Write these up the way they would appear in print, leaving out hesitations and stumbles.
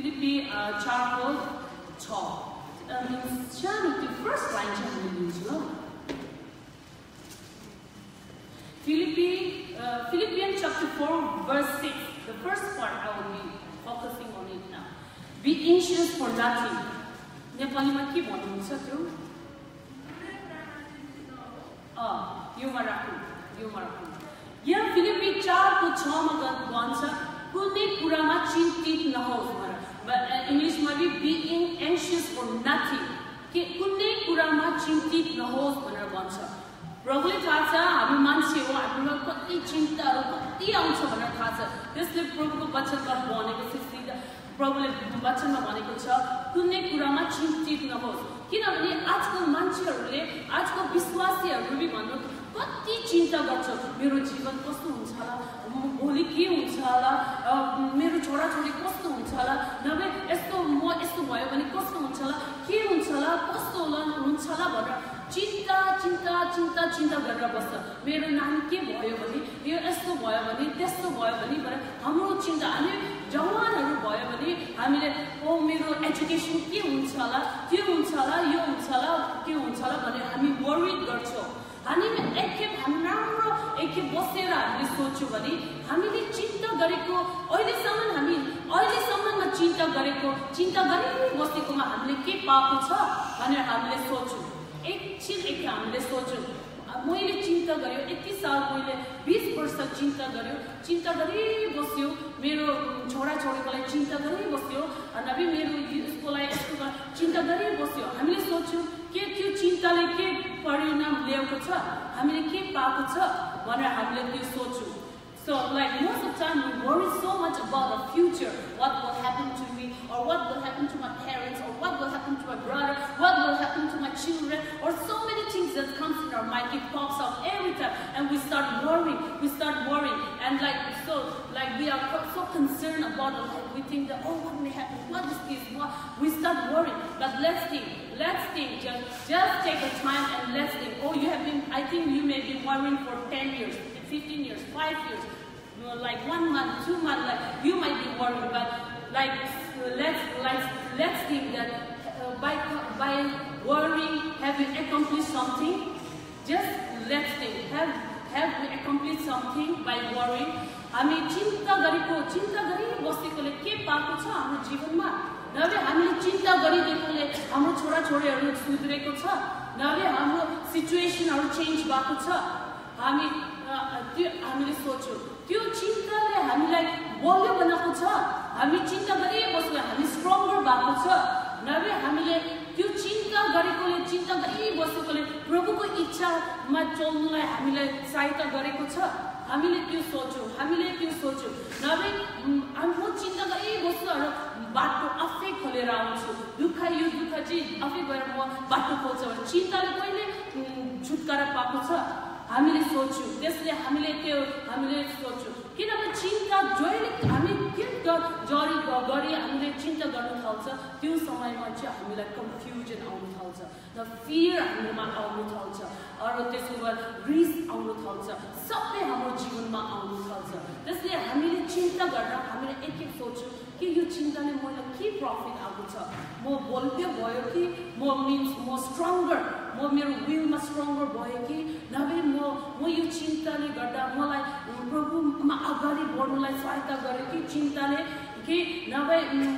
Philippi 4:6 सानो त्यो first line चाहिँ हामीले लिन्छौँ ल Philippians chapter 4 verse 6 the first part I will be focusing on it now be anxious for nothing नेपालीमा के भन्नुहुन्छ त्यो योमा राख्नु यहाँ फिलिप्पी 4:6 मा भन्छ कुनै कुरामा चिन्तित नहोस् भनेर इङ्ग्लिशमा be anxious for nothing के कुनै कुरामा चिन्तित नहोस् भनेर भन्छ प्रभुले थाहा छ हामी मान्छे हो हामीमा कति चिन्ताहरू कति आउँछ भनेर थाहा छ त्यसले प्रभुको वचनमा भनेको छ प्रभुले वचनमा भनेको छ कुनै कुरामा चिन्तित नहोस् किनभने आजको मान्छेहरूले आजको विश्वासीहरूले भन्नु कति चिन्ता गर्छ मेरो जीवन कस्तो हुन्छ होला भोलि के हुन्छ होला मेरो छोराछोरी कस्तो हुन्छ होला नभए यस्तो म यस्तो भयो भने कस्तो हुन्छ होला के हुन्छ होला कस्तो हुन्छ होला भनेर चिन्ता गरेर बस्छ मेरो नानी के भयो भने यो यस्तो भयो भने त्यस्तो भयो भने भनेर हाम्रो चिन्ता हामी जवानहरू भयो भने हामीले मेरो एजुकेसन के हुन्छ होला त्यो हुन्छ होला यो हुन्छ होला के हुन्छ होला भनेर हामी वरिड गर्छौँ हामी एकखेप राम्रो एकखेप बसेर हामीले सोच्यौँ भने हामीले चिन्ता गरेको अहिलेसम्ममा चिन्ता गरिबसेकोमा हामीले के पाएको छ भनेर हामीले सोच्यौँ एकछिन हामीले सोच्यौँ मैले चिन्ता गर्यो यति साल मैले 20 वर्ष चिन्ता गरिबस्यो मेरो छोराछोरीको लागि चिन्ता गरिबस्यो नभए मेरो यसको लागि यस्तो चिन्ता गरिबस्यो हामीले सोच्यौँ के त्यो चिन्ताले के परिणाम ल्याएको छ हामीले के पाएको छ भनेर हामीले त्यो सोच्यौँ So like most of the time we worry so much about the future, what will happen to me, or what will happen to my parents, or what will happen to my brother, what will happen to my children, or so many things that comes in our mind, it pops up every time, and we start worrying, and we are so concerned about it, we think that, oh, what may happen, what is this, what, we start worrying, but let's think, just take a time and let's think, oh, I think you may be worrying for 10 years, 15 years, 5 years, like 1 month, 2 months, like you might be worried, but like let's think that by worrying, have we accomplished something? Just let's think, have we accomplished something by worrying? हामी चिन्ता गरिबसेकोले के पाएको छ हाम्रो जीवनमा नभए हामीले चिन्ता गरिदिएकोले हाम्रो छोराछोरीहरू सुध्रेको छ नभए हाम्रो सिचुएसनहरू चेन्ज भएको छ हामीले सोच्यौँ त्यो चिन्ताले हामीलाई बलियो बनाएको छ हामी चिन्ता गरिबस्यो हामी स्ट्रङ्गर भएको छ नभए हामीले त्यो चिन्ता गरिबसेकोले प्रभुको इच्छामा चल्नुलाई हामीलाई सहायता गरेको छ हामीले त्यो सोच्यौँ नभए म चिन्ता गरिबस्छु र बाटो आफै खोलेर आउँछु दुःख चाहिँ आफै गएर म बाटो खोल्छ भने चिन्ताले कहिले छुटकारा पाएको छ हामीले सोच्यौँ त्यसले हामीले सोच्यौँ किनभने चिन्ता जहिले हामी के गरी हामीले चिन्ता गर्नु थाल्छ त्यो समयमा चाहिँ हामीलाई कन्फ्युजन आउनु थाल्छ र फियर हामीमा आउनु थाल्छ अरू त्यसको बाद रिस्क आउनु थाल्छ सबै हाम्रो जीवनमा आउनु थाल्छ त्यसले हामीले चिन्ता गर्दा हामीले एक सोच्यौँ कि यो चिन्ताले मलाई के प्रफिट आएको छ म बलियो भयो कि म स्ट्रङ्गर म मेरो विलमा स्ट्रङ्गर भयो कि नभए म यो चिन्ताले गर्दा मलाई प्रभुमा अगाडि बढ्नुलाई सहायता गर्यो कि चिन्ताले कि नभए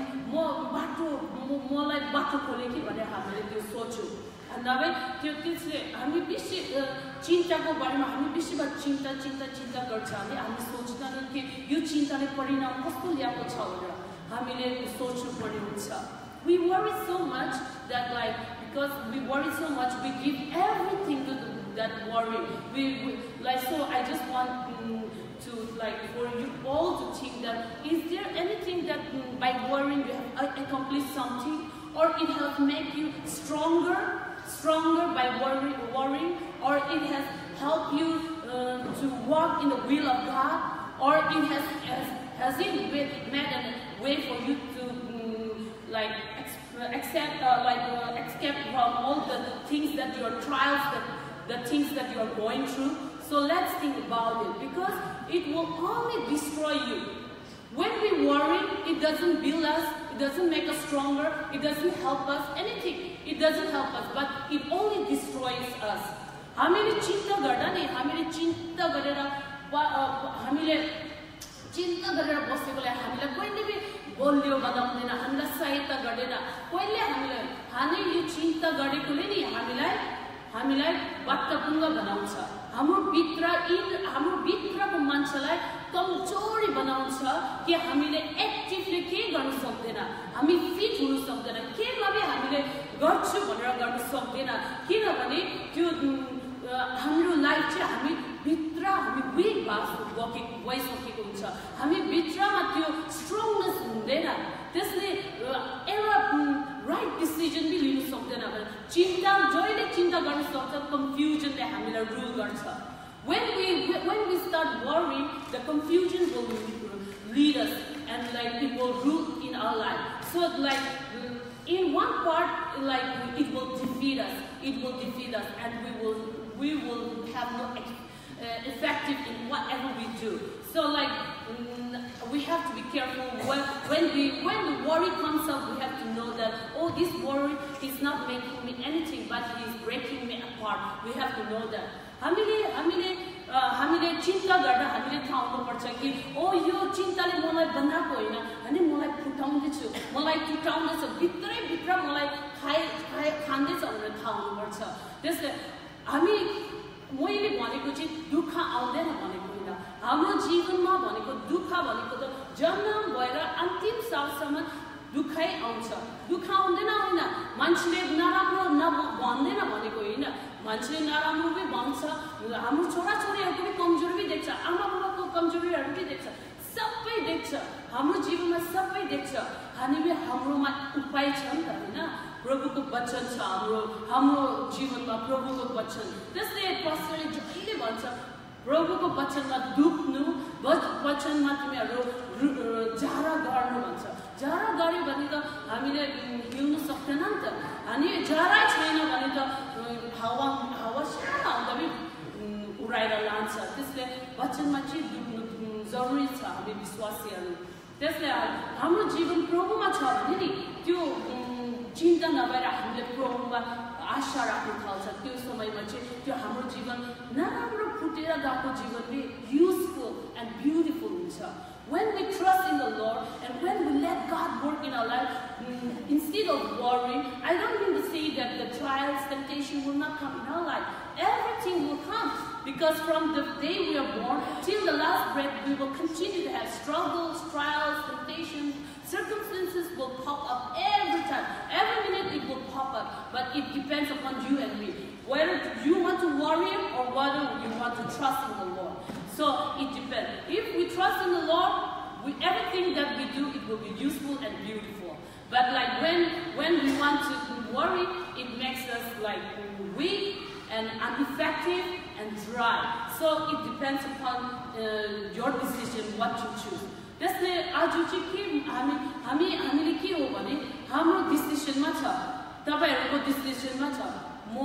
मलाई बाटो खोल्यो कि भनेर हामीले त्यो सोच्यौँ नभए त्यसले हामी बेसी चिन्ताको बारेमा हामी बेसीबाट चिन्ता गर्छ हामी सोच्दैनौँ कि यो चिन्ताले परिणाम कस्तो ल्याएको छ भनेर हामीले सोच्नु पर्ने हुन्छ we worry so much that because we worry so much we give everything to that worry so I just want to for you all to think that is there anything that by worrying you have accomplished something or it has made you stronger by worrying or it has helped you to walk in the will of God or it has it made a way for you to escape from all the things that your trials, the things that you are going through. So let's think about it because it will only destroy you. When we worry, it doesn't build us, it doesn't make us stronger, it doesn't help us anything. It doesn't help us, but it only destroys us. हामीले चिन्ता गर्दा नि हामीले चिन्ता गरेर हामीले चिन्ता गरेर बसेकोले हामीलाई कहिले पनि बलियो बनाउँदैन, हामीलाई सहायता गर्दैन। कहिले हामी यो चिन्ता गरेकोले नि हामीलाई वाक्यपुङ्ग बनाउँछ। हाम्रो भित्रको मान्छेलाई कमजोरी बनाउँछ कि हामीले एक्टिभली के गर्न सक्दैन, हामी फिट हुन सक्दैन, केमा पनि हामीले गर्छु भनेर गर्न सक्दैन। किनभने त्यो हाम्रो लाइफ चाहिँ हामी विक भइसकेको हुन्छ, हामी भित्रमा त्यो स्ट्रङनेस हुँदैन, त्यसले एउटा राइट डिसिजन पनि लिन सक्दैन। जहिले चिन्ता गर्न सक्छ, कन्फ्युजनले हामीलाई रुल गर्छ। When we start worrying, the confusion will lead us and it will rule in our life. So in one part, it will defeat us, and we will have no effective in whatever we do. So we have to be careful when the worry comes up. We have to know that this worry is not making me anything, but he is breaking me apart. We have to know that. हामीले चिन्ता गर्दा हामीले थाहा हुनुपर्छ कि यो चिन्ताले मलाई बनाएको होइन, अनि मलाई टुटाउँदैछ, भित्र मलाई खाँदैछ भनेर थाहा हुनुपर्छ। त्यसले मैले भनेको चाहिँ दुःख आउँदैन भनेको होइन। हाम्रो जीवनमा भनेको दुःख भनेको त जन्म भएर अन्तिम सालसम्म दुःखै आउँछ। दुःख आउँदैन होइन, मान्छेले नराम्रो भन्दैन भनेको होइन, मान्छेले नराम्रो पनि भन्छ। हाम्रो छोराछोरीहरूको पनि कमजोरी पनि देख्छ, आमा बाबाको कमजोरीहरू पनि देख्छ, सबै देख्छ, हाम्रो जीवनमा सबै देख्छ। हाम्रोमा उपाय छ नि त होइन, प्रभुको वचन छ हाम्रो जीवनमा, प्रभुको वचन। त्यसले पास्टरले जहिले भन्छ प्रभुको वचनमा दुख्नु, वचनमा तिमीहरू जारा गर्नु भन्छ। जारा गर्यो भने त हामीले हिँड्न सक्दैन नि त, अनि जारा छैन भने त हावा सानो आउँदा पनि उडाएर लान्छ। त्यसले वचनमा चाहिँ दुख्नु जरुरी छ हामी विश्वासीहरू। त्यसले हाम्रो जीवन प्रभुमा छ भने नि त्यो चिन्ता नभएर हामीले प्रभुमा आशा राख्न थाल्छ। त्यो समयमा चाहिँ त्यो हाम्रो जीवन नराम्रो फुटेर गएको जीवन पनि युजफुल एन्ड ब्युटिफुल हुन्छ। When we trust in the Lord and when we let God work in our life, instead of worrying, I don't mean to say that the trials, temptation will not come in our life. Everything will come, because from the day we are born till the last breath, we will continue to have struggles, trials, temptations. Circumstances will pop up every time. Every minute it will pop up, but it depends upon you and me. Whether you want to worry or whether you want to trust in the Lord. So it depends. If we trust in the Lord, everything that we do, it will be useful and beautiful. But when we want to worry, it makes us weak and ineffective and dry. So it depends upon your decision what you choose. त्यसले आज चाहिँ के हामीले के हो भने हाम्रो डिसिजनमा छ, तपाईहरुको डिसिजनमा छ। म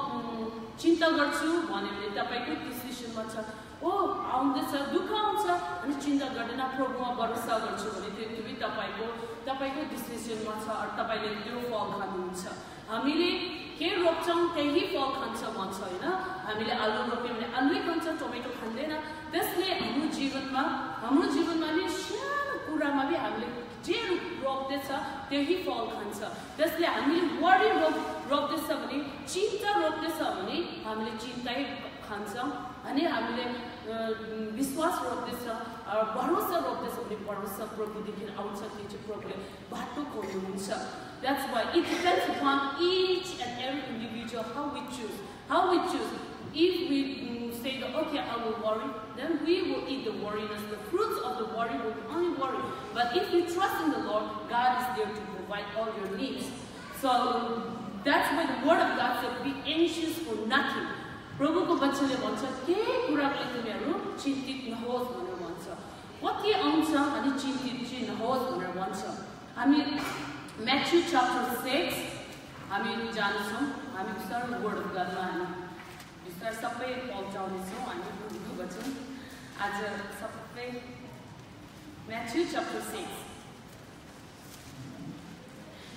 चिन्ता गर्छु भन्यो भने तपाईको डिसिजनमा छ। आउँदैछ, दुःख आउँछ अनि चिन्ता गर्दैन, प्रभुमा भरोसा गर्छु भने त्यो पनि तपाईको डिसिजनमा छ, तपाईले त्यो फल खानुहुन्छ। हामीले के रोप्छौं त्यही फल खान्छ भन्छ हैन। हामीले आलु रोप्यौं भने आलुै खान्छ, टमेटो खाँदैन। त्यसले हाम्रो जीवनमा नि सानो कुरामा पनि हामीले जे रोप्दैछ त्यही फल खान्छ। त्यसले हामीले वरी रोप्दैछ भने, चिन्ता रोप्दैछ भने हामीले चिन्तै खान्छौं, अनि हामीले विश्वास रोप्दैछ, भरोसा रोप्दैछ भने भरोसा प्रभुदेखि आउँछ। त्यो चाहिँ प्रभुले बाटो खोल्नुहुन्छ। That's why it depends upon each and every individual how we choose. If we say that, okay, I will worry, then we will eat the worriness. The fruits of the worry will be only worry. But if you trust in the Lord, God is there to provide all your needs. So that's why the Word of God says, be anxious for nothing. प्रभुको वचनले भन्छ केही कुराले तिमीहरू चिन्तित नहोस् भनेर भन्छ। कति आउँछ अनि चिन्तित चाहिँ नहोस् भनेर भन्छ। हामी Matthew chapter 6 हामी जान्छौँ। हामी बिस्तारै वर्ड अफ गडमा हामी बिस्तारै सबै पहुँचाउनेछौँ। हामी प्रभुको वचन आज सबै Matthew chapter 6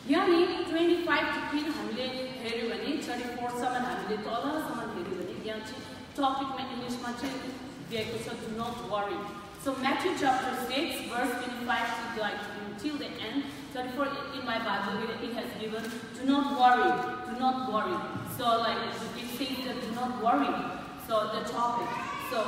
यानी 25 हामीले हेर्यो भने 34 सम्म हामीले तलसम्म हेर्यो भने यहाँ चाहिँ टपिकमा इङ्ग्लिसमा चाहिँ दिएको छ do not worry. So Matthew chapter 6 verse 25 to like till the end. 34 in my Bible it has given do not worry, do not worry. So like it says that do not worry. So the topic. So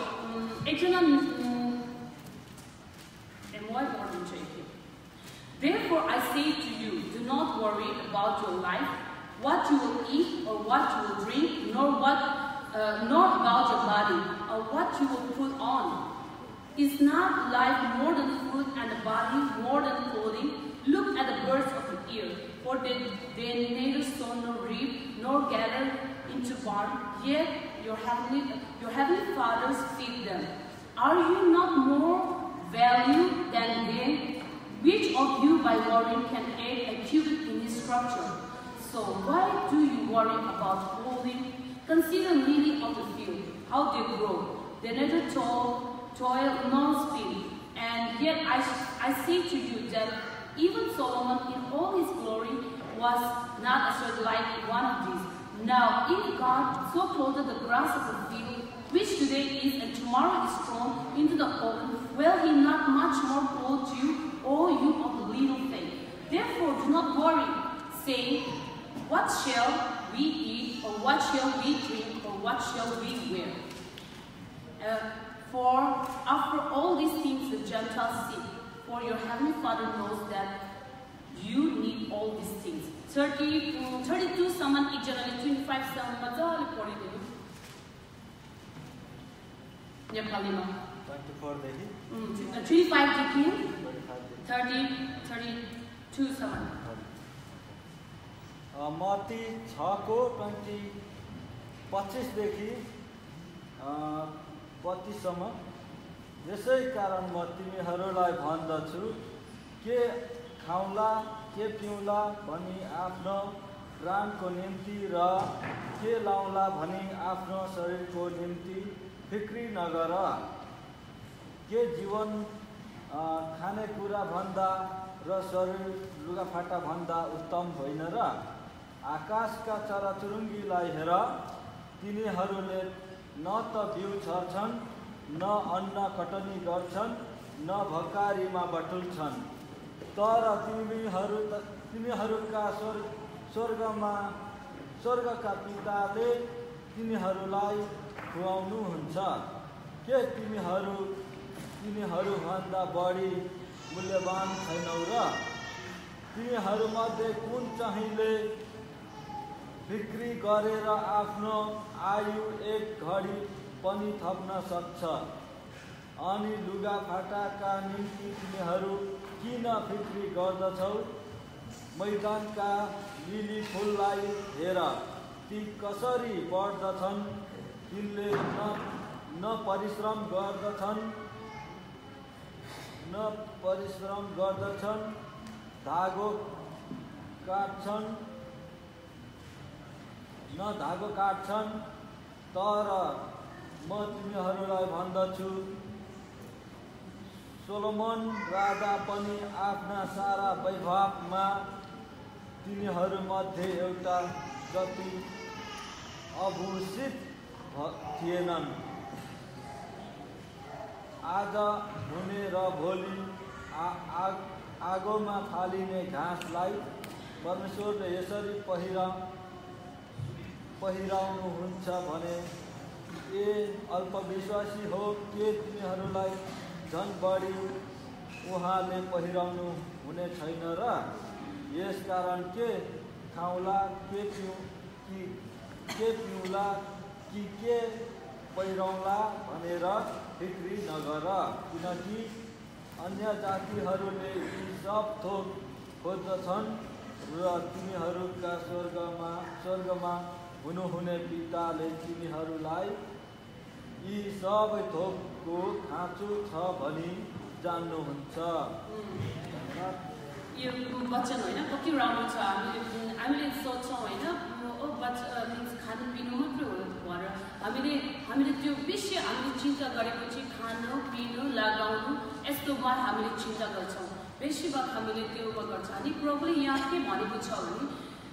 therefore I say to you, do not worry about your life, what you will eat or what you will drink, nor about your body or what you will put on. Is not life more than food and the body more than clothing? Look at the birds of the air, for they neither sow nor reap nor gather into barn, yet your heavenly fathers feed them. Are you not more valued than they? Which of you by worrying can add a cubit in his structure? So why do you worry about clothing? Consider lily of the field, how they grow. They neither toil nor spin. And yet I say to you that even Solomon in all his glory was not assured like one of these. Now if God so clothed the grass of the field, which today is and tomorrow is thrown into the oven, will he not much more clothe you, O you of the little faith? Therefore do not worry, saying, what shall we eat, or what shall we drink, or what shall we wear? For after all these things the Gentiles seek, for your heavenly Father knows that you need all these things. 32 सम्म एकजनाले 25 सम्म मजाले पढिदिनु नेपालीमा 24 देखि 25 देखि 32 सम्म मत्ती 6 को 25 देखि 32 सम्म यसै कारण म तिमीहरूलाई भन्दछु के खाउँला के पिउँला भनी आफ्नो प्राणको निम्ति र के लाउँला भनी आफ्नो शरीरको निम्ति फिक्री नगर। के जीवन खानेकुरा भन्दा र शरीर लुगाफाटा भन्दा उत्तम होइन र? आकाशका चराचुरुङ्गीलाई हेर, तिनीहरूले न त बिउ छर्छन् न अन्न कटनी गर्छन् न भकारीमा बटुल्छन्, तर तिनीहरूका स्वर्गका पिताले तिनीहरूलाई खुवाउनुहुन्छ। के तिनीहरूभन्दा बढी मूल्यवान छैनौ र? तिनीहरूमध्ये कुन चाहिँले बिक्री गरेर आफ्नो आयु एक घडी पनि थप्न सक्छ? अनि लुगाफाटाका निम्ति तिनीहरू किन फिक्री गर्दछौ? मैदानका लिली फुललाई हेर, ती कसरी बढ्दछन्, तिनले न परिश्रम गर्दछन्, धागो काट्छन्, तर म तिमीहरूलाई भन्दछु, सोलोमन राजा पनि आफ्ना सारा वैभवमा तिनीहरूमध्ये एउटा जति आभूषित थिएनन्। आज हुने र भोलि आगोमा फालिने घाँसलाई परमेश्वरले यसरी पहिराउनुहुन्छ भने ए अल्पविश्वासी हो, के तिनीहरूलाई झन् बढी उहाँले पहिराउनु हुने छैन र? यसकारण के खाउँला के पिउँला कि के पहिराउँला भनेर फिक्री नगर, किनकि अन्य जातिहरूले यी सब थोक खोज्दछन् र तिनीहरूका स्वर्गमा हुनुहुने पिताले तिनीहरूलाई यी सबै थोकको खाँचो छ भनी जान्नुहुन्छ। यो वचन होइन कति राम्रो छ। हामीले सोच्छौँ होइन खानु पिउनु मात्रै हो भनेर हामीले त्यो विषय हामीले चिन्ता गरेपछि खानु पिउनु लगाउनु यस्तोमा हामीले चिन्ता गर्छौँ। बेसीभाग हामीले त्यो गर्छ अनि प्रभुले यहाँ के भनेको छ भने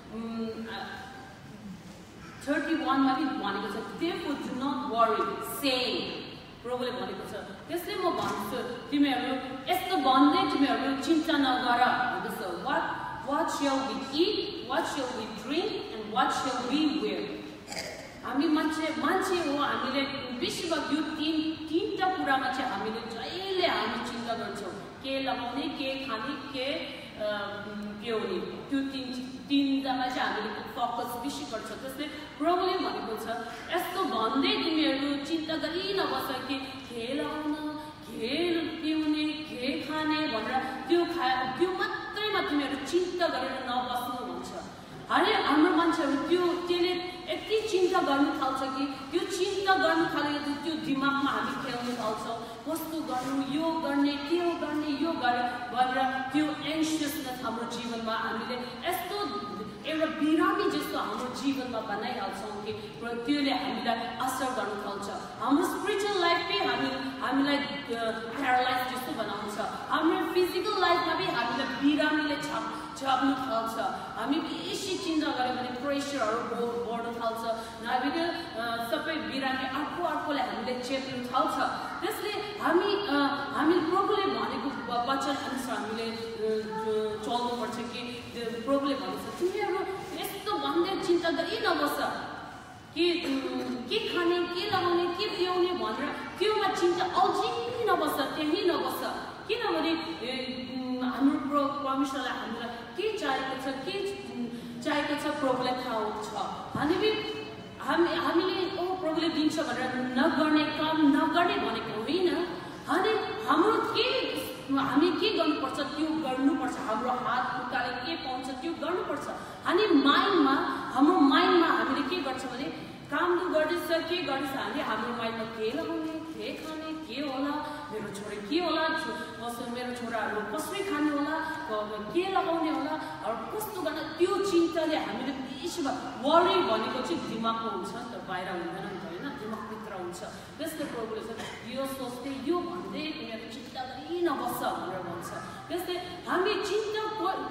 31 मा पनि भनेको छ therefore do not worry saying प्रभुले भनेको छ त्यसले म भन्छु तिमीहरू यस्तो भन्दै तिमीहरू चिन्ता नगर भन्दछ what shall we eat, what shall we drink, and what shall we wear? हामी मान्छे हो हामीले बेसीभाग यो तीनटा कुरामा चाहिँ हामीले जहिले हामी चिन्ता गर्छौँ के लगाउने के खाने के पिउने त्यो तीनटामा चाहिँ हामीले फोकस बेसी गर्छ त्यसले प्रभुले भनेको छ यस्तो भन्दै तिमीहरू चिन्ता गरि नबस कि के लगाउन के पिउने के खाने भनेर त्यो मात्रैमा तिमीहरू चिन्ता गरेर नबस्नु भन्छ अनि हाम्रो मान्छेहरू त्यसले यति चिन्ता गर्नु थाल्छ कि त्यो चिन्ता गर्नु थालेर त्यो दिमागमा हामी खेल्नु थाल्छौँ कस्तो गर्नु यो गर्ने त्यो गर्ने यो गरेर त्यो एन्सियसनेस हाम्रो जीवनमा हामीले यस्तो एउटा बिरामी जस्तो हाम्रो जीवनमा बनाइहाल्छौँ कि त्यसले हामीलाई असर गर्नु थाल्छ हाम्रो स्पिरिचुअल लाइफमै हामीलाई प्यारालाइज जस्तो बनाउँछ हाम्रो फिजिकल लाइफमा पनि हामीलाई बिरामीले छाप्नु थाल्छ हामी बेसी चिन्ता गऱ्यो भने प्रेसरहरू बढ्नु थाल्छ हामीले सबै बिरामी अर्कोले हामीले चेप्नु थाल्छ त्यसले हामी प्रभुले भनेको वचन अनुसार हामीले चल्नुपर्छ कि प्रभुले भन्छ तिमीहरू यस्तो भन्दै चिन्ता गरि नबस के खाने के लगाउने के पिउने भनेर त्योमा चिन्ता अझै नबस त्यहीँ नबस किनभने हाम्रो परमेश्वरलाई हामीलाई के चाहिएको छ प्रभुलाई थाहा छ हामीले प्रभुले दिन्छ भनेर नगर्ने काम नगर्ने भनेको होइन अनि हामी के गर्नुपर्छ त्यो गर्नुपर्छ हाम्रो हात खुट्टाले के पाउँछ त्यो गर्नुपर्छ अनि हाम्रो माइन्डमा हामीले के गर्छ भने काम गर्दैछ के गर्दैछ हाम्रो माइन्डमा के लगाउने के खाने के होला मेरो छोरा के होला मेरो छोराहरू कसरी खाने होला के लगाउने होला कस्तो गर्न त्यो चिन्ताले हामीले बेसी वरी भनेको चाहिँ दिमागमा हुन्छ नि त बाहिर हुँदैन नि त होइन दिमागभित्र हुन्छ त्यसले प्रभुले चाहिँ यो सोच्दै यो भन्दै तिमीहरू चिन्ता गरि नबस्छ भनेर भन्छ त्यसले हामी चिन्ता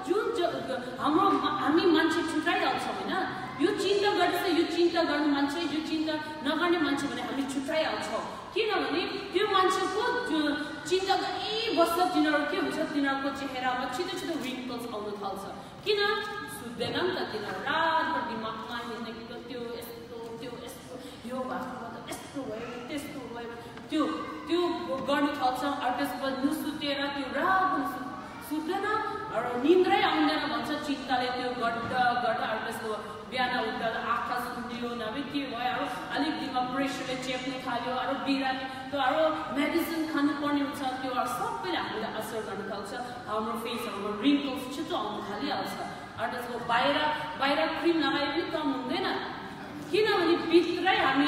हामी मान्छे छुट्याइहाल्छौँ होइन यो चिन्ता गर्दैछ यो चिन्ता गर्ने मान्छे यो चिन्ता नगर्ने मान्छे भने हामी छुट्याइहाल्छौँ किनभने त्यो मान्छेको चिन्ता गरिबस्छ तिनीहरू के हुन्छ तिनीहरूको चेहरामा छिटो रिङ्कल्स आउनु थाल्छ किन सुत्दैन नि त तिनीहरू रातभर दिमागमा हिँडेको त्यो यस्तो यो भएको यस्तो भयो त्यस्तो भयो त्यो गर्नु थाल्छ त्यसपछि नुसुतेर त्यो रात सुत्दैन र निन्द्रै आउँदैन भन्छ चिन्ताले त्यो गर्दा त्यसको बिहान उठ्दा आँखा सुन्दियो नभए के भयो अलिक दिनमा प्रेसरले चेप्नु थाल्यो बिरामी त्यो मेडिसिन खानुपर्ने हुन्छ त्यो सबैले हामीलाई असर गर्न थाल्छ हाम्रो फेसहरूमा रिङ्कल्स छिटो आउनु थालिहाल्छ त्यसको बाहिर क्रिम लगाए पनि कम हुँदैन किनभने भित्रै हामी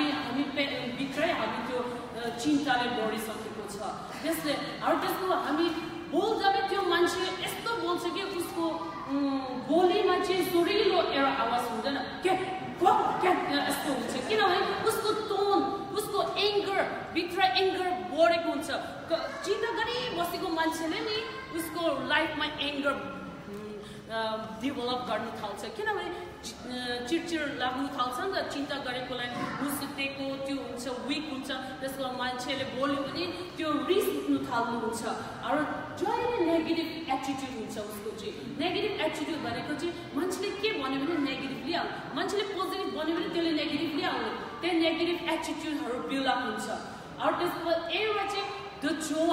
त्यो चिन्ताले बढिसकेको छ त्यसले त्यसको हामी बोल्दा त्यो मान्छे यस्तो बोल्छ कि उसको बोलीमा चाहिँ सुरिलो एउटा आवाज हुँदैन के यस्तो हुन्छ किनभने उसको टोन उसको भित्र एङ्गर बढेको हुन्छ चिन्ता गरिबसेको मान्छेले नि उसको लाइफमा एङ्गर डेभलप गर्नु थाल्छ किनभने चिडचिड लाग्नु थाल्छ नि त चिन्ता गरेकोलाई मुसुतेको त्यो हुन्छ विक हुन्छ त्यसको मान्छेले बोल्यो भने त्यो रिस उठ्नु थाल्नुहुन्छ जहिले नेगेटिभ एटिट्युड हुन्छ उसको चाहिँ नेगेटिभ एटिट्युड भनेको चाहिँ मान्छेले के भन्यो भने नेगेटिभली आउने मान्छेले पोजिटिभ भन्यो भने त्यसले नेगेटिभली आउने त्यही नेगेटिभ एटिट्युडहरू बिल्डअप हुन्छ त्यसको एउटा चाहिँ द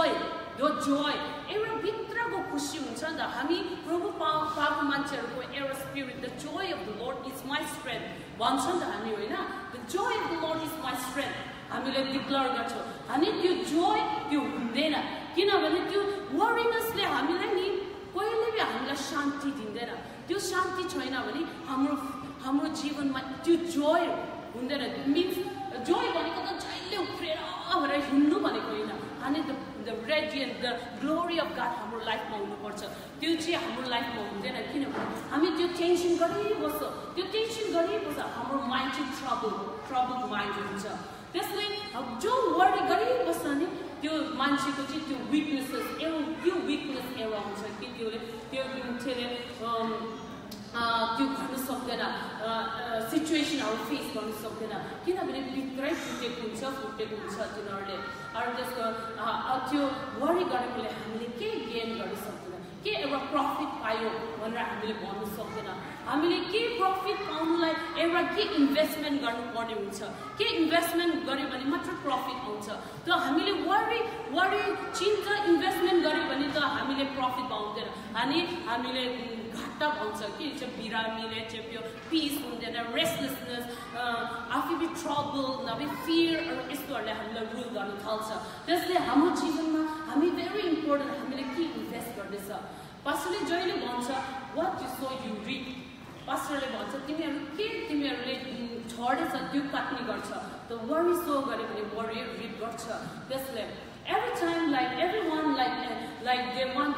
जोय एउटा भित्रको खुसी हुन्छ नि त हामी प्रभु पाएको मान्छेहरूको एउटा spirit the joy of the lord is my strength भन्छ नि त हामी होइन the joy of the lord is my strength हामीले डिक्लेयर गर्छौँ अनि त्यो जोय त्यो हुँदैन किनभने त्यो वरिनेसले हामीलाई नि कहिले पनि हामीलाई शान्ति दिँदैन त्यो शान्ति छैन भने हाम्रो जीवनमा त्यो जोय हुँदैन मिन्स जोय भनेको त जहिले उफ्रेर भनेर हिँड्नु भनेको होइन अनि the radiant, the glory of God हाम्रो लाइफमा हुनुपर्छ त्यो चाहिँ हाम्रो लाइफमा हुँदैन किनभने हामी त्यो टेन्सन गरिबस्छ हाम्रो माइन्ड चाहिँ ट्रबल माइन्ड हुन्छ त्यसले जो वरी गरिबस्छ नि त्यो मान्छेको चाहिँ त्यो विकनेसेस त्यो विकनेस एरा हुन्छ कि त्यो गर्न सक्दैन सिचुएसनहरु फेस गर्न सक्दैन किनभने भित्रै फुटेको हुन्छ तिनीहरूले अरु त्यसको त्यो वरी गरेकोले हामीले के गेन गर्न सक्दैन के एउटा प्रॉफिट पायो भनेर हामीले भन्न सक्दैन हामीले के प्रॉफिट पाउनुलाई एउटा के इन्भेस्टमेन्ट गर्नुपर्ने हुन्छ के इन्भेस्टमेन्ट गर्यो भने मात्र प्रॉफिट आउँछ त हामीले वरी चिन्ता इन्भेस्टमेन्ट गर्यो भने त हामीले प्रॉफिट पाउँदैन हामीले घाटा पाउँछ के चाहिँ बिरामीले चाहिँ त्यो पीस हुँदैन रेस्टलेसनेस आफै ट्रबल नभए फियर यस्तोहरूले हामीलाई रुल गर्न थाल्छ त्यसले हाम्रो जीवनमा हामी भेरी इम्पोर्टेन्ट हामीले के इन्भेस्ट गर्दैछ पास्टरले जहिले भन्छ what you sow you reap पास्टरले भन्छ तिमीहरूले छडेछ त्यो काट्ने गर्छ त वरी सो गर्यो भने वरी रिप गर्छ त्यसले every time like everyone like they want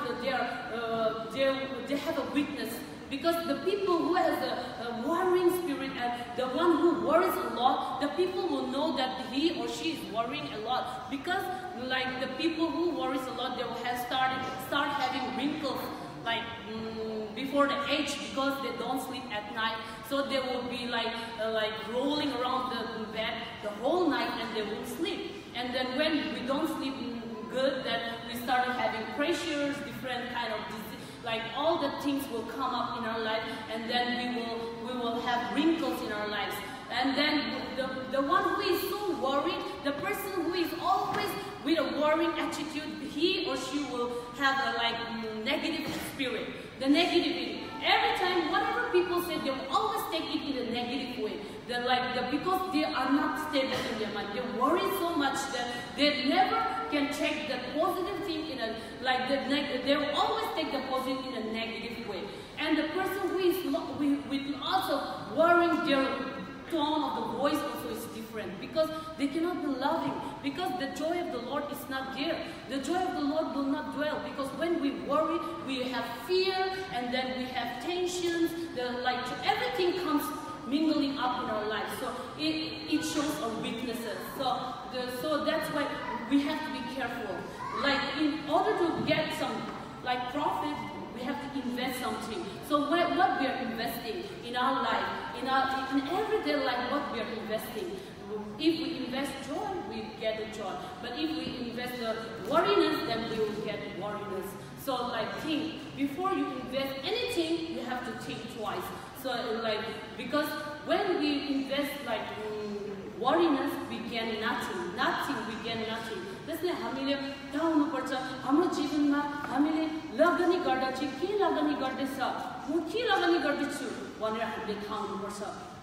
they have a weakness because the people who has a worrying spirit and the one who worries a lot the people will know that he or she is worrying a lot because like the people who worries a lot they will start having wrinkles like before the age because they don't sleep at night so they will be like rolling around the bed the whole night and they won't sleep and then when we don't sleep good then we started having pressures different kind of disease like all the things will come up in our life and then we will have wrinkles in our lives and then the one who is so worried the person who is always with a worrying attitude he or she will have a negative spirit the negativity every time whatever people say they will always take it in a negative way because they are not stable in their mind they worry so much that they never can take the positive thing in a they will always take the positive in a negative way and the person who is with lots of worrying their tone of the voice also is different because they cannot be loving because the joy of the Lord is not there the joy of the Lord will not dwell because when we worry we have fear and then we have tensions everything comes mingling up in our lives so it shows our weaknesses so that's why we have to be careful in order to get some profit we have to invest something so what we are investing in our life in everyday life what we are investing if we invest joy we get the joy but if we invest the worriness then we will get worriness so think before you invest anything you have to think twice so because when we invest worriness we gain nothing we gain nothing त्यसले हामीले थाहा हुनुपर्छ हाम्रो जीवनमा हामीले लगानी गर्दा चाहिँ के लगानी गर्दैछ म के लगानी गर्दैछु भनेर हामीले थाहा हुनुपर्छ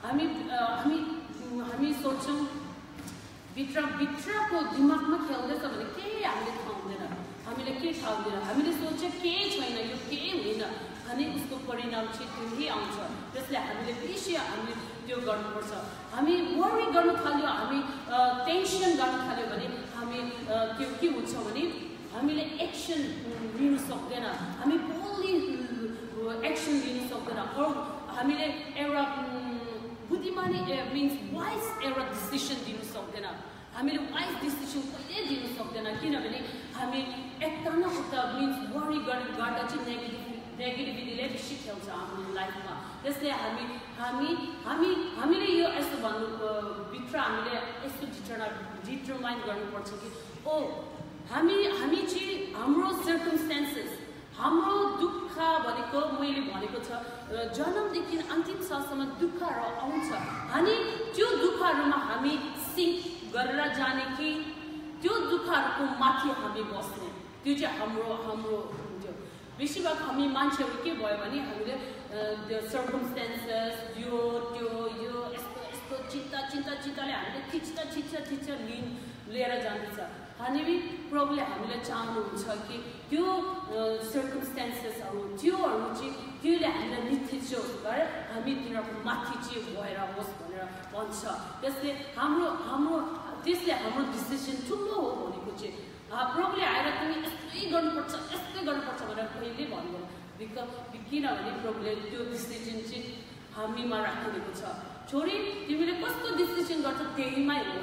हामी सोच्छौं भित्रको दिमागमा खेल्दैछ भने के हामीले थाहा हुँदैन हामीले सोचे के छैन यो के होइन अनि उसको परिणाम चाहिँ त्यही आउँछ त्यसले हामीले बेसी त्यो गर्नुपर्छ हामी वरी गर्न थाल्यो हामी टेन्सन गर्न थाल्यो भने हामी के हुन्छ भने हामीले एक्सन लिन सक्दैन हामी बोल्ली एक्सन लिन सक्दैन हामीले एउटा बुद्धिमानी मिन्स वाइज एउटा डिसिसन लिन सक्दैन हामीले वाइज डिसिसन कहिले लिन सक्दैन किनभने हामी एकताना उता मिन्स वरी गर्दा चाहिँ नेगेटिभिटीले बेसी खेल्छ हाम्रो लाइफमा त्यसले हामीले यो यस्तो भन्नु भित्र हामीले यस्तो डिटरमाइन गर्नुपर्छ कि हामी चाहिँ हाम्रो सर्कमस्टेन्सेस हाम्रो दुःख भनेको मैले भनेको छ जन्मदेखि अन्तिम सालसम्म दुःखहरू आउँछ अनि त्यो दुःखहरूमा हामी सिङ्क गरेर जाने कि त्यो दुःखहरूको माथि हामी बस्ने त्यो चाहिँ हाम्रो बेसी भाग हामी मान्छेहरू के भयो भने हामीले सर्कमस्टेन्सेस यो यस्तो चिन्ताले हामीले थिच्छ लिएर जाँदैछ हामी प्रभुले हामीले चाहनुहुन्छ कि त्यो सर्कमस्टेन्सेसहरू त्योले हामीलाई निथिचोस् गरेर हामी तिनीहरूको माथि चाहिँ भएर होस् भनेर भन्छ त्यसले हाम्रो डिसिसन ठुलो हो भनेको चाहिँ प्रभुले आएर तिमी यस्तै गर्नुपर्छ भनेर कहिले भन्दैन किनभने प्रभुले त्यो डिसिजन चाहिँ हामीमा राखिदिएको छ छोरी तिमीले कस्तो डिसिजन गर्छ त्यहीमै हो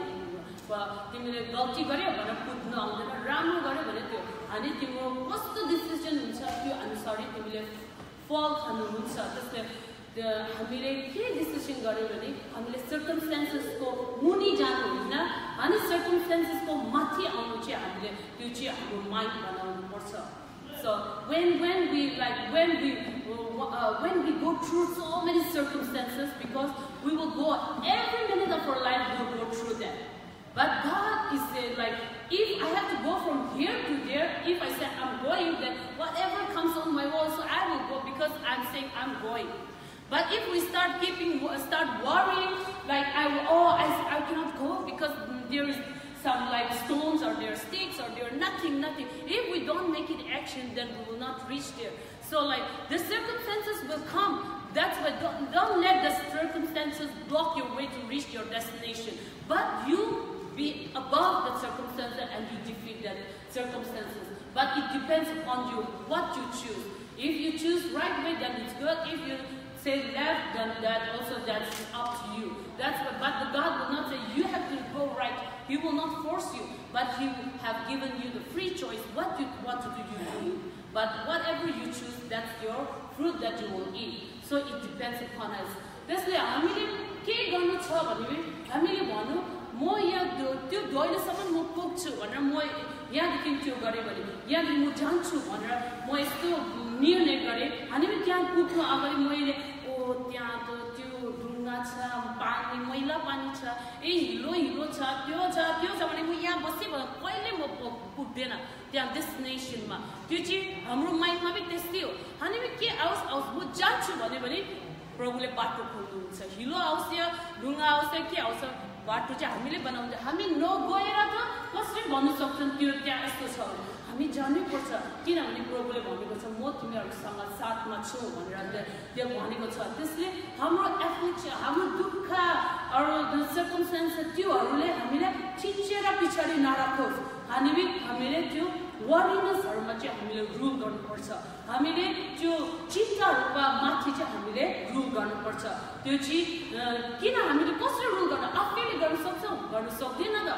तिमीले गल्ती गर्यो भनेर कुद्नु आउँदैन राम्रो गर्यो भने त्यो अनि तिम्रो कस्तो डिसिजन हुन्छ तिमीले फल खानुहुन्छ त्यसले हामीले के डिसिसन गर्यो भने हामीले सर्कमस्टेन्सेसको मुनि जानु होइन अनि सर्कमस्टेन्सेसको माथि आउनु चाहिँ हामीले त्यो चाहिँ हाम्रो माइन्ड बनाउनु पर्छ So when we go through so many circumstances, because we will go every minute of our life, we will go through that. But God is like, if I have to go from here to there, if I say I'm going, then whatever comes on my way, so I will go because I'm saying I'm going. But if we start worrying, like I cannot go because there is some like stones or there are sticks or there are nothing. If we don't make it action, then we will not reach there. So like the circumstances will come. That's why don't let the circumstances block your way to reach your destination. But you be above the circumstances and you defeat that circumstances. But it depends upon you, what you choose. If you choose right way, then it's good. If you say left, then that's up to you. But the God will not say you have to go right. He will not force you, but He will have given you the free choice. What you want to do, you do. But whatever you choose, that's your fruit that you will eat. So it depends upon us. त्यसले हामीले के गर्नु छ भने हामीले भन्नु म यहाँ त्यो दैलोसम्म म पुग्छु भनेर म यहाँदेखि त्यो गरेँ भने यहाँदेखि म जान्छु भनेर म यस्तो निर्णय गरेँ अनि त्यहाँ पुग्नु अगाडि मैले त्यहाँ त त्यो ढुङ्गा छ पानी मैला पानी छ हिलो छ त्यो छ भने म यहाँ बसेँ भने कहिले म पुग्दैन त्यहाँ डेस्टिनेसनमा त्यो चाहिँ हाम्रो माइन्डमा पनि त्यस्तै हो हामी के आओस् म जान्छु भने प्रभुले बाटो खोल्नुहुन्छ हिलो आओस् या ढुङ्गा आओस् या के आओस् बाटो चाहिँ हामीले बनाउँछ हामी नगएर त कसरी भन्नु सक्छन् त्यो त्यहाँ यस्तो छ हामी जानैपर्छ किनभने प्रभुले भनेको छ म तिमीहरूसँग साथमा छु भनेर त्यो भनेको छ त्यसले हाम्रो एफर्ट हाम्रो दुःख अरू सर्कमस्टेन्स त्योहरूले हामीलाई चिचेर पछाडि नराखोस् हामीले त्यो वरिनेसहरुमा चाहिँ हामीले रुल गर्नुपर्छ हामीले त्यो चिन्ताहरुमा माथि चाहिँ हामीले रुल गर्नुपर्छ त्यो चाहिँ किन हामीले कसरी रुल गर्न आफैले गर्न सक्छौं गर्न सक्दैन त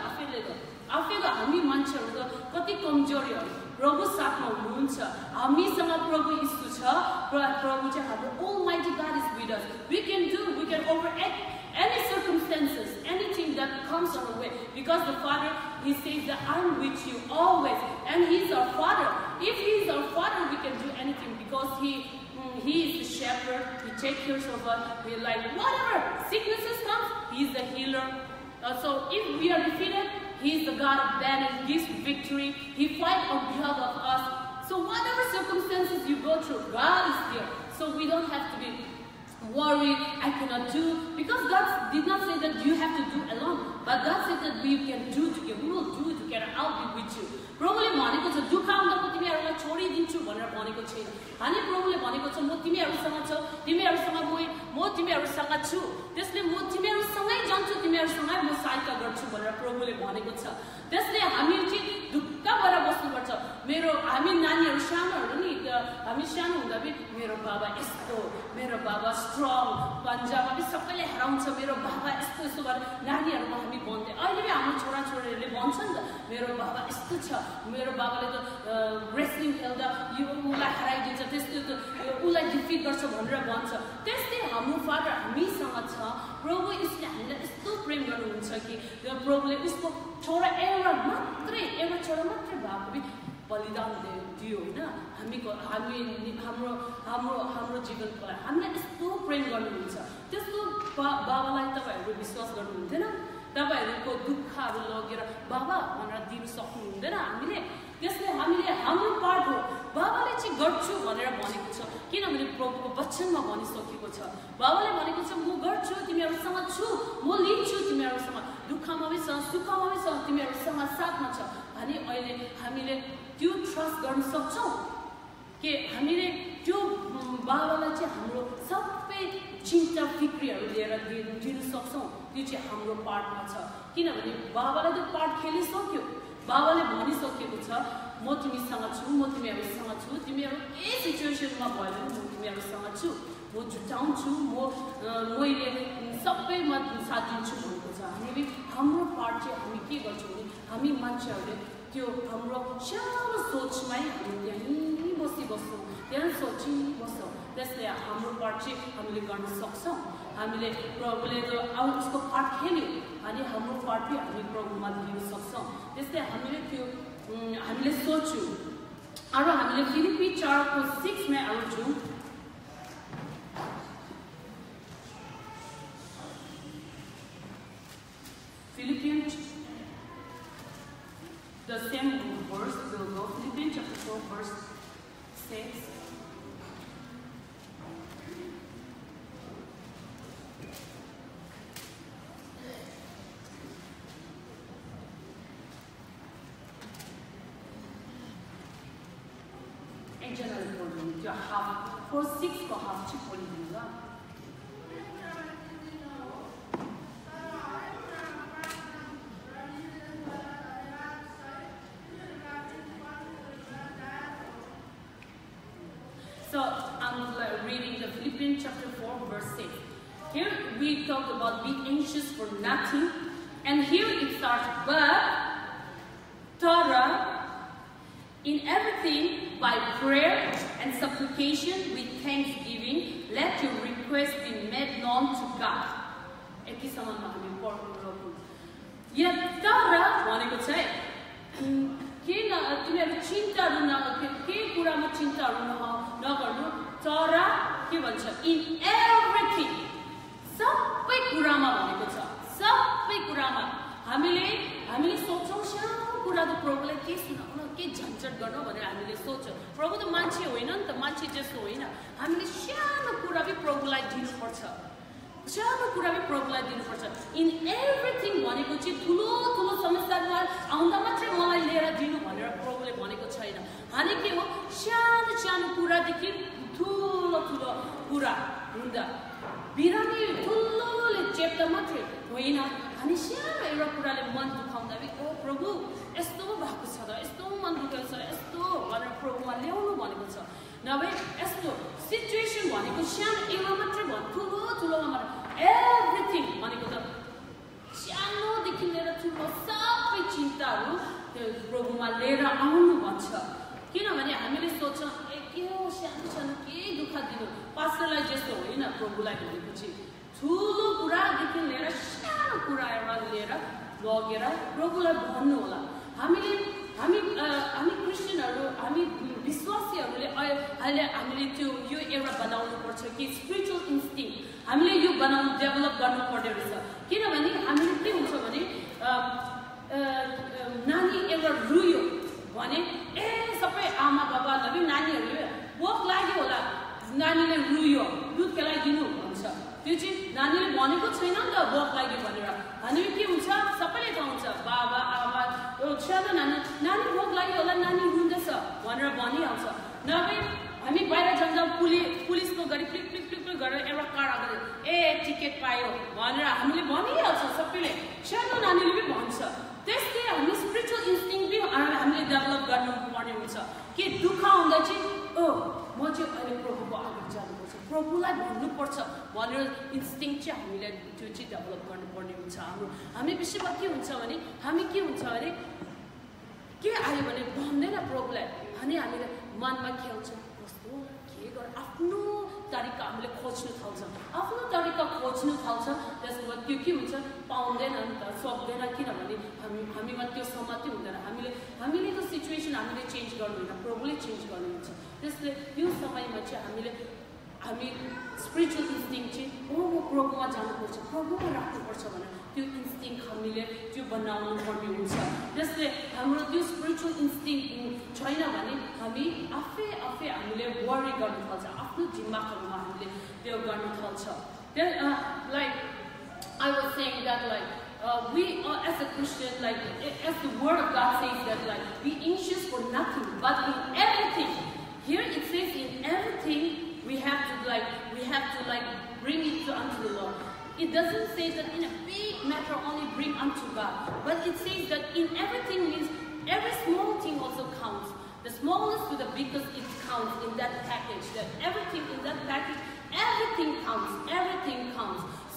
आफैले हामी मान्छेहरुको कति कमजोरीहरु प्रभु साथमा हुनुहुन्छ हामीसँग प्रभु यीशु छ प्रभु चाहिँ हाम्रो Almighty God is with us we can overact any circumstances anything that comes our way because the Father he says that I'm with you always and he's our Father if he's our Father we can do anything because he is the shepherd he takes care of us we like whatever sicknesses comes he's the healer so if we are defeated he's the God of battle he gives victory he fights on behalf of us so whatever circumstances you go through God is there so we don't have to be worried I cannot do because God did not say that you have to do alone but God said that we can do together we will do together I'll be with you प्रभुले भनेको छ दुःख आउँदा म तिमीहरुलाई छोडिदिन्छु भनेर भनेको छैन अनि प्रभुले भनेको छ म तिमीहरुसँग छु तिमीहरुसँग म तिमीहरुसँग छु त्यसले म तिमीहरुसँगै जान्छु तिमीहरुसँगै म सहायता गर्छु भनेर प्रभुले भनेको छ त्यसले हामी चाहिँ दुःख भएर बस्नुपर्छ हामी नानीहरु सानोहरु नि हामी सानो हुँदा पनि मेरो बाबा यस्तो मेरो बाबा स्ट्रङ पन्जामा पनि सबैले हराउँछ मेरो बाबा यस्तो गरेर नानीहरुमा हामी भन्दै अहिले पनि हाम्रो छोराछोरीहरुले भन्छन् त मेरो बाबा यस्तो छ मेरो बाबाले त रेस्लिङ खेल्दा यो उलाई हराइदिन्छ त्यस्तो उलाई डिफिट गर्छ भनेर भन्छ त्यस्तै हाम्रो फादर हामीसँग छ प्रभु यसले हामीलाई यस्तो प्रेम गर्नुहुन्छ कि प्रभुले उसको छोरा एउटा छोरा मात्रै भएको पनि बलिदान दियो हैन हाम्रो जीवनको लागि हामीलाई यस्तो प्रेम गर्नुहुन्छ त्यस्तो बाबालाई तपाईहरुले विश्वास गर्नुहुँदैन तपाईहरुको दुःखहरु लगेर बाबा भनेर दिन सक्नु हुँदैन हामीले त्यसले हामीले हाम्रो पार्ट हो बाबाले चाहिँ गर्छु भनेर भनेको छ किनभने प्रभुको वचनमा भनिसकेको छ बाबाले भनेको छ म गर्छु तिमीहरुसँग छु म लिन्छु तिमीहरुसँग दुःखमा पनि छ सुखमा पनि छ तिमीहरुसँग साथमा छ अनि अहिले हामीले त्यो ट्रस्ट गर्न सक्छौं के हामीले त्यो बाबालाई चाहिँ हाम्रो सबै चिन्ता फिक्रीहरु लिएर दिन सक्छौं त्यो चाहिँ हाम्रो पार्टमा छ किनभने बाबाले त्यो पार्ट खेलिसक्यो बाबाले भनिसकेको छ म तिमीसँग छु म तिमीहरुसँग छु तिमीहरु के सिचुएसनमा भए पनि म तिमीहरुसँग छु म जुटाउँछु मैले सबैमा साथ दिन्छु भनेको छ हामी हाम्रो पार्ट चाहिँ हामी के गर्छौं भने हामी मान्छेहरुले त्यो हाम्रो सानो सोचमै हामी त्यही बसिबस्छौँ त्यहाँ सोचिबस्छौँ त्यसले हाम्रो पार्ट चाहिँ हामीले गर्न सक्छौँ हामीले प्रभुले अब उसको पार्ट खेल्यो अनि हाम्रो पार्ट पनि हामी प्रभुमा दिन सक्छौँ त्यसले हामीले त्यो हामीले सोच्यौँ अरू हामीले फिलिपी 4:6 मा अरू जाउँ Philippians, the same verse will go. Philippians chapter 4, verse 6. In general, for half, for 6 for half, chip for So I'm reading the Philippians chapter 4 verse 6. Here we talk about being anxious for nothing. And here it starts, but Torah, in everything by prayer and supplication with thanksgiving, let your request be made known to God. Eki samanma हामी पढ्नु यहाँ Torah भनेको चाहिँ किन तिमीहरू चिन्ताहरू के कुरामा चिन्ताहरू नगर्नु तर के भन्छ इन एभ्रिथिङ सबै कुरामा भनेको छ सबै कुरामा हामीले सोच्छौँ सानो कुरा त प्रभुलाई के सुनाउन के झन्झट गर्नु भनेर हामीले सोच्छौँ प्रभु त मान्छे होइन नि त मान्छे जस्तो होइन हामीले सानो कुरा पनि प्रभुलाई दिनुपर्छ सानो कुरा पनि प्रभुलाई दिनुपर्छ इन एभ्रिथिङ भनेको चाहिँ ठुलो ठुलो समस्यामा आउँदा मात्रै मलाई लिएर दिनु भनेर प्रभुले भनेको छैन हामी के हो सानो सानो कुरादेखि ठुलो ठुलो कुरा हुँदा बिरामी ठुलोले चेप्दा मात्रै होइन हामी सानो एउटा कुराले मन दुखाउँदा ओ प्रभु यस्तो भएको छ त यस्तो मन दुखेको छ यस्तो भनेर प्रभुमा ल्याउनु भनेको छ नभए यस्तो सिचुएसन भनेको सानो एउटा मात्रै भयो ठुलो ठुलोमा एभ्रिथिङ भनेको त सानोदेखि लिएर ठुलो सबै चिन्ताहरू त्यो प्रभुमा लिएर आउनु भन्छ किनभने हामीले सोच्छौँ के हो सानो सानो के दुःख दिनु पास्टरलाई जस्तो होइन प्रभुलाई भनेपछि ठुलो कुरादेखि लिएर सानो कुरामा लिएर लगेर प्रभुलाई भन्नु होला हामी क्रिस्चियनहरू हामी विश्वासीहरूले अहिले हामीले त्यो यो एउटा बनाउनु पर्छ कि स्पिरिचुअल इन्स्टिङ हामीले यो बनाउनु डेभलप गर्नुपर्ने रहेछ किनभने हामीले के हुन्छ भने नानी एउटा रुयो भने सबै आमा बाबाहरूले नानीहरूले भोक लाग्यो होला नानीले रुयो दुध खेलाइदिनु भन्छ त्यो चाहिँ नानीले भनेको छैन नि त भोक लाग्यो भनेर हामी के हुन्छ सबैले थाहा हुन्छ बाबा आमा सानो नानी भोक लाग्यो होला नानी रुँदैछ भनेर भनिहाल्छ नभए हामी बाहिर जाँदा पुलिसको गरी प्लिक प्लिक प्लिक प्लिक गरेर एउटा कार आएको टिकट पायो भनेर हामीले भनिहाल्छ सबैले सानो नानीले पनि भन्छ त्यसले हामी स्पिरिचुअल इन्स्टिङ पनि हामीले डेभलप गर्नुपर्ने हुन्छ के दुःख आउँदा चाहिँ म चाहिँ अहिले प्रभुको अगाडि जानुपर्छ प्रभुलाई भन्नुपर्छ भनेर इन्स्टिङ चाहिँ हामीले त्यो चाहिँ डेभलप गर्नुपर्ने हुन्छ हामी विषयमा के हुन्छ भने के आयो भने भन्दैन प्रभुलाई हामीले मनमा खेल्छ कस्तो के गर आफ्नो तरिका हामीले खोज्नु थाल्छ त्यसको बाद त्यो के हुन्छ पाउँदैन नि त सक्दैन किनभने हामीमा त्यो सहमति हुँदैन हामीले त्यो सिचुएसन हामीले चेन्ज गर्नु होइन प्रभुले चेन्ज गर्नुहुन्छ त्यसले त्यो समयमा चाहिँ हामी स्पिरिचुअल इन्स्टिङ चाहिँ म प्रभुमा जानुपर्छ प्रभुमा राख्नुपर्छ भनेर त्यो इन्स्टिङ हामीले त्यो बनाउनु पर्ने हुन्छ त्यसले हाम्रो त्यो स्पिरिचुअल इन्स्टिङ छैन भने हामी आफै हामीले वरी गर्नु थाल्छ आफ्नो दिमागहरूमा हामीले त्यो गर्नु थाल्छ like I was saying that we are, as a Christian, as the Word of God says that be anxious for nothing but in everything. Here it says in everything we have to bring it unto the Lord. It doesn't say that in a big matter only bring unto God, but it says that in everything means every small thing also counts. The smallest to the biggest, it counts in that package. That everything in that package, everything counts.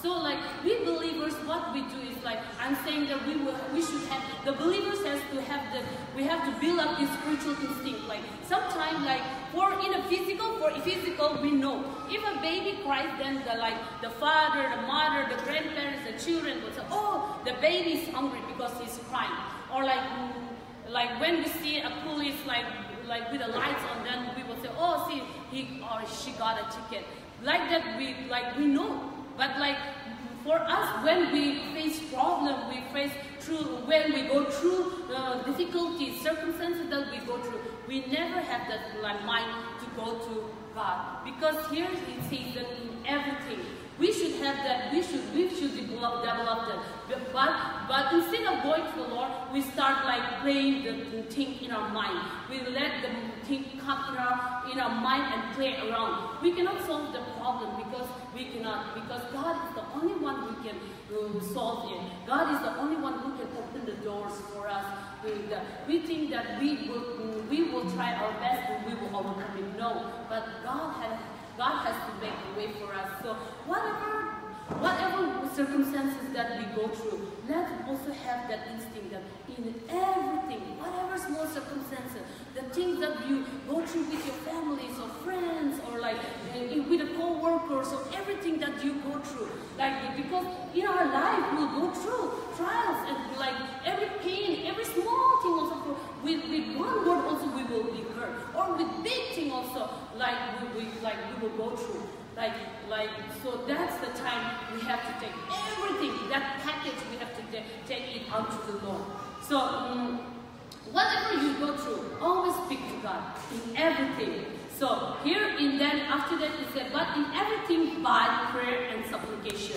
So like we believers, what we do is like I'm saying that we should have the believers we have to build up this spiritual instinct. Like sometimes like for physical we know if a baby cries, then the father, the mother, the grandparents, the children will say, oh, the baby is hungry because he's crying. Or like when we see a police like with the lights on, then we will say, oh, see, he or she got a ticket. Like that we know. But like for us, when we face problem, when we go through difficulties, circumstances that we go through, we never have that mind to go to God. Because here it says that in everything, we should have that, we should develop that. But instead of going to the Lord, we start like playing the thing in our mind. We let the thing come in our mind and play around. We cannot solve the problem because God is the only one who can solve it. God is the only one who can open the doors for us. We think that we will try our best and we will overcome it. No, but God has to make a way for us. So whatever circumstances that we go through, let's also have that instinct that in everything, whatever small circumstances, the things that you go through with your families or friends or like with the co-workers or everything that you go through, like because in our life we'll go through trials and like every pain, every small thing also with one word also we will be hurt, or with big thing also like we will go through. So that's the time we have to take everything, that package we have to take it out to the Lord. So whatever you go through, always speak to God in everything. So here and then after that it said, but in everything by prayer and supplication.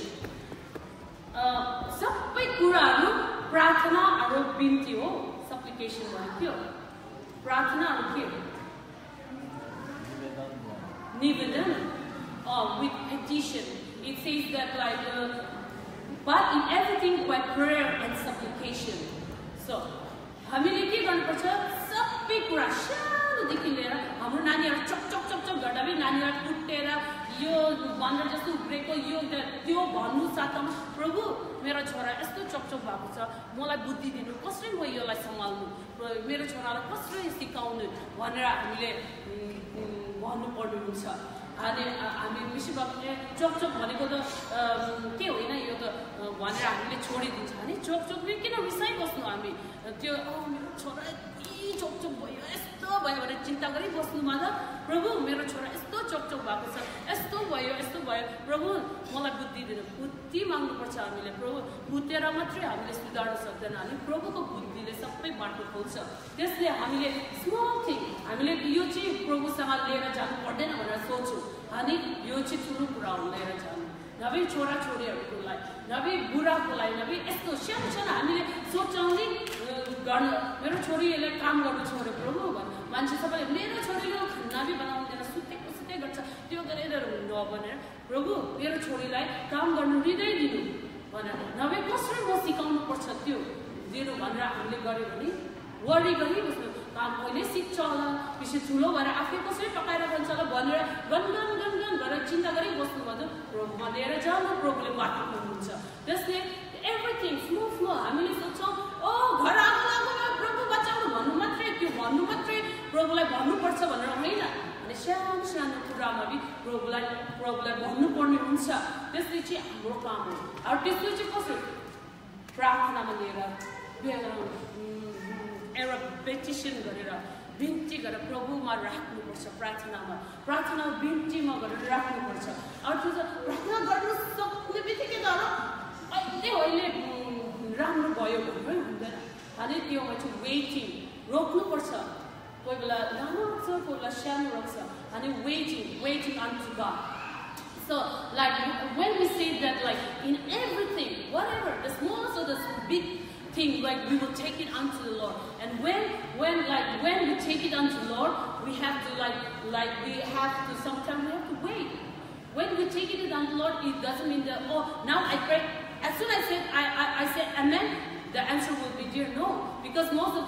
सबै कुराहरू प्रार्थना र बिन्ती हो, supplication भनेको प्रार्थना के निवेदन with petition. It says that but in everything by prayer and supplication. So हामीले के गर्नुपर्छ, सबै कुरा सानोदेखि लिएर हाम्रो नानीहरू चक गर्दा पनि नानीहरू कुटेर यो बन्दर जस्तो उब्रेको यो त्यो भन्नु साथमा, प्रभु मेरो छोरा यस्तो चकचक भएको छ, मलाई बुद्धि दिनु, कसरी म यसलाई सम्हाल्नु, मेरो छोरालाई कसरी सिकाउनु भनेर हामीले भन्नुपर्ने हुन्छ. हामी बेसीभाग चकचक भनेको त के होइन, यो त भनेर हामीले छोडिदिन्छ. अनि चकचकले किन रिसाइबस्नु हामी, त्यो मेरो छोरा यति चकचक भयो, यस्तो भयो भनेर चिन्ता गरिबस्नुमा त प्रभु मेरो छोरा यस्तो चकचक भएको छ, यस्तो भयो प्रभु मलाई बुद्धि दिनु, बुद्धि माग्नुपर्छ हामीले. प्रभु बुझेर मात्रै हामीले सुधार्न सक्दैन, अनि प्रभुको बुद्धिले सबै बाटो खोल्छ. त्यसले हामीले स्मल थिङ हामीले यो चाहिँ प्रभुसँग लिएर जानु पर्दैन भनेर सोच्छौँ. अनि यो चाहिँ ठुलो कुराहरू लिएर जानु, नभए छोराछोरीहरूको लागि, नभए बुढाको लागि, नभए यस्तो सानो हामीले सोच्छौँ नि गर्न, मेरो छोरीले काम गर्नु छोड्यो प्रभु भन्छ, मान्छे सबैले मेरो छोरीले खाना पनि बनाउँदैन, सुत्दै गर्छ, त्यो गरेर नभनेर प्रभु मेरो छोरीलाई काम गर्नु दिनु भनेर, नभए कसरी म सिकाउनु पर्छ त्यो दिनु भनेर हामीले गऱ्यो भने वरि गरिबस्नु, काम कहिले सिक्छ होला, पछि ठुलो भएर आफै कसरी टकाएर भन्छ होला भनेर गन गरेर चिन्ता गरिबस्नु भयो. प्रभुमा लिएर जानु, प्रभुले बाटो खोल्नुहुन्छ. त्यसले एभ्रिथिङ स्लो हामीले सोच्छौँ, ओ घर आगो लाग्यो प्रभु बचाउनु भन्नु मात्रै प्रभुलाई भन्नुपर्छ भनेर होइन. अनि सानो कुरामा पनि प्रभुलाई भन्नुपर्ने हुन्छ. त्यसले चाहिँ हाम्रो काम हो. अरू त्यसले चाहिँ कसरी प्रार्थनामा लिएर एउटा पेटिसन गरेर बिन्ती गरेर प्रभुमा राख्नुपर्छ. प्रार्थना बिन्तीमा गरेर राख्नुपर्छ. अर्को चाहिँ प्रार्थना गर्नु सक्ने बित्तिकै त अहिले राम्रो भयो भन्नु हुँदैन. अनि त्योमा चाहिँ वेटिङ रोक्नुपर्छ. कोही बेला लामो रोक्छ, कोही बेला सानो रोक्छ. अनि waiting unto God. So like when we say that like in everything, whatever, the smallest or the big thing, like we will take it unto the Lord. And when we take it unto the Lord, we have to sometimes we have to wait. When we take it unto the Lord, it doesn't mean that, oh, now I pray, as soon as I said amen, the answer will be there. No, because most of the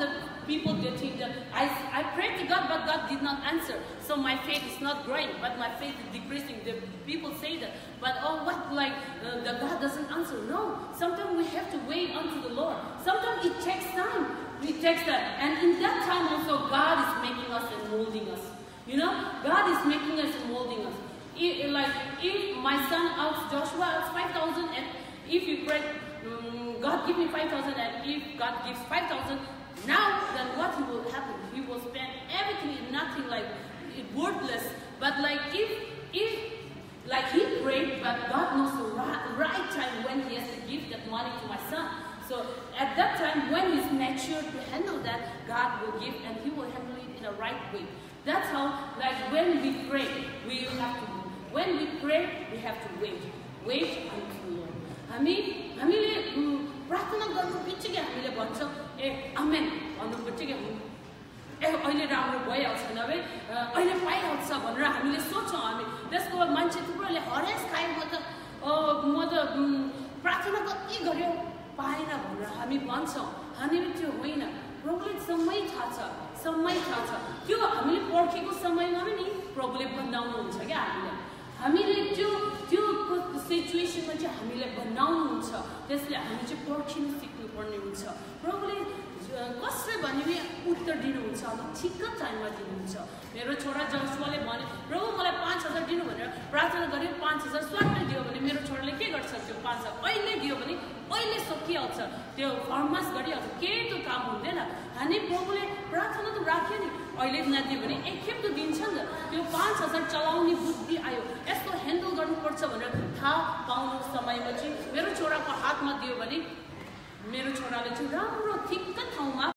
people they think that I prayed to God, but God did not answer. So my faith is not growing, but my faith is decreasing. The people say that, but oh, what the God doesn't answer? No. Sometimes we have to wait unto the Lord. Sometimes it takes time. It takes time, and in that time also God is making us and molding us. God is making us and molding us. If my son asked Joshua 5,000, and if you pray, God give me 5,000, and if God gives 5,000, now then what will happen? He will spend everything in nothing, worthless. But if he prayed, but God knows the right time when he has to give that money to my son. So at that time, when he's mature to handle that, God will give, and he will handle it in the right way. That's how, when we pray, we have to wait. Wait unto the Lord. हामीले प्रार्थना गर्नु बित्तिकै हामीले भन्छौँ आमेन भन्नु बित्तिकै अहिले राम्रो भइहाल्छ नभए अहिले पाइहाल्छ भनेर हामीले सोच्छौँ। हामी त्यसको बाद मान्छे थुप्रोले हरेस खायो म त प्रार्थना कति गर्यो पाएन भनेर हामी भन्छौँ। हामीले त्यो होइन, प्रभुले समय थाहा छ। त्यो हामीले पर्खेको समयमा पनि प्रभुले बनाउनुहुन्छ क्या हामीले त्यो सिचुएसनमा चाहिँ हामीले बनाउनुहुन्छ। त्यसले हामी चाहिँ पर्खिनु सिक्नुपर्ने हुन्छ। प्रभुले कसले भने उत्तर दिनुहुन्छ, अब ठिक्क टाइममा दिनुहुन्छ। मेरो छोरा जसुवाले भने प्रभु मलाई 5,000 दिनु भनेर प्रार्थना गर्यो, 5,000 स्वाट्टै दियो भने मेरो छोराले के गर्छ? त्यो 5,000 अहिले दियो भने अहिले सकिहाल्छ, त्यो फर्मास गरिहाल्छ, केही त्यो काम हुँदैन। हामी प्रभुले प्रार्थना त राख्यो नि, अहिले नदियो भने एकखेप त दिन्छ नि त। त्यो 5,000 चलाउने बुद्धि आयो, यस्तो ह्यान्डल गर्नुपर्छ भनेर थाहा पाउनु समयमा चाहिँ मेरो छोराको हातमा दियो भने मेरो छोराले चाहिँ राम्रो ठिक्क ठाउँमा